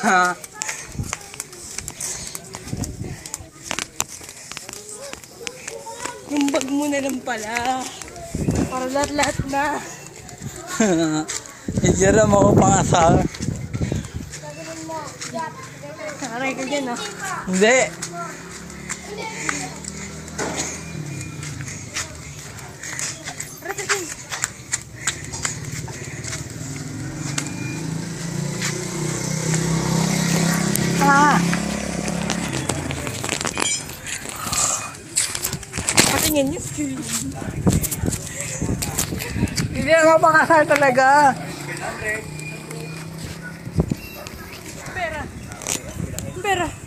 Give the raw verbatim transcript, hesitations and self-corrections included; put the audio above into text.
Yung bag mo na lang pala. Para lahat-lahat na. Idiram ako pangasal. Aray ka dyan, oh. Hindi. Aray ka dyan. Ah! Patingin niyo, skill. Hindi ako pangasal talaga. Pera. Pera.